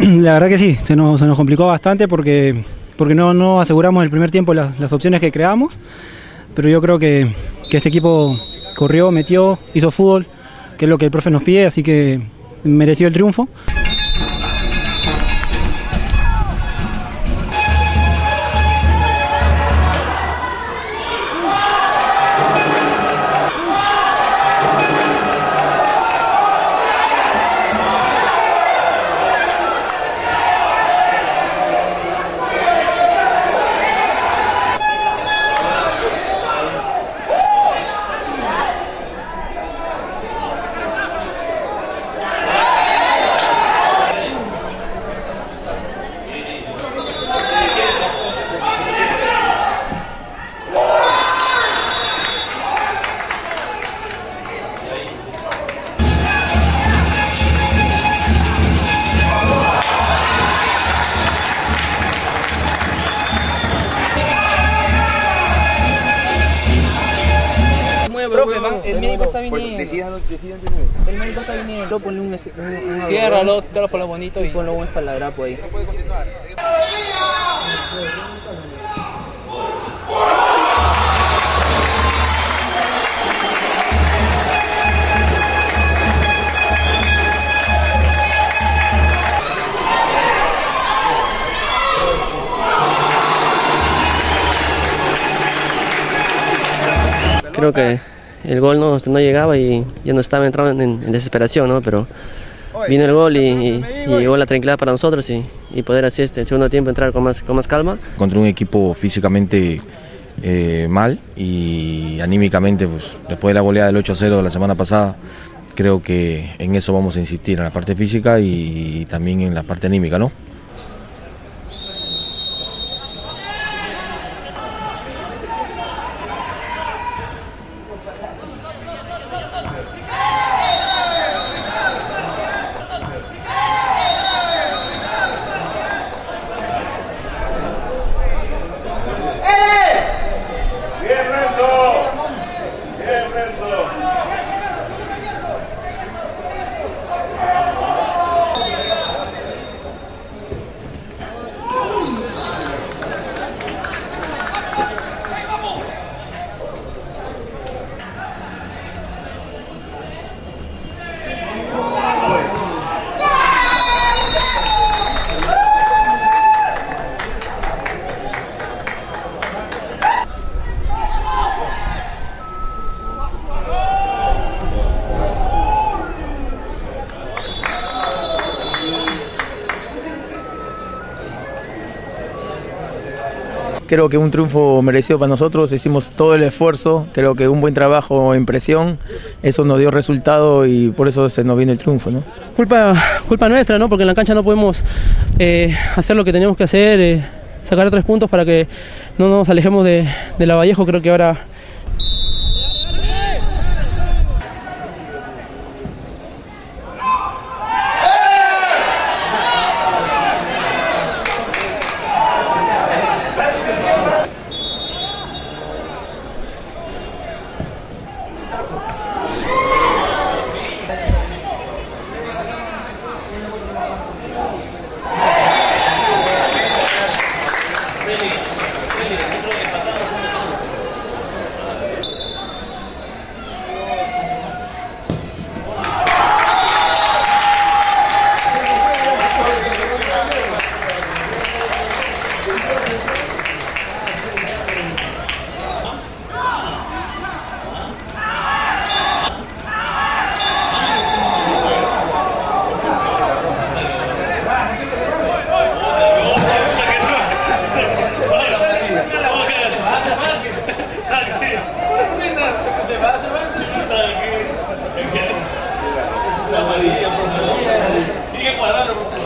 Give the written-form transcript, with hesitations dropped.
La verdad que sí, se nos complicó bastante porque no aseguramos el primer tiempo las opciones que creamos, pero yo creo que este equipo corrió, metió, hizo fútbol, que es lo que el profe nos pide, así que mereció el triunfo. Profe, el médico está viniendo. El médico está viniendo. Ponle un ciérralo, te lo ponlo bonito y ponlo un espaladrapo ahí. No puede continuar. Creo que el gol no llegaba y yo no estaba entrando en desesperación, ¿no? Pero vino el gol y llegó la tranquilidad para nosotros y poder así el segundo tiempo entrar con más calma. Contra un equipo físicamente mal y anímicamente, pues, después de la goleada del 8-0 de la semana pasada, creo que en eso vamos a insistir, en la parte física y también en la parte anímica, ¿no? Creo que un triunfo merecido para nosotros, hicimos todo el esfuerzo, creo que un buen trabajo en presión, eso nos dio resultado y por eso se nos viene el triunfo, ¿no? Culpa nuestra, ¿no? Porque en la cancha no podemos hacer lo que teníamos que hacer, sacar 3 puntos para que no nos alejemos de Lavallejo. Creo que ahora Tiene que cuadrarlo.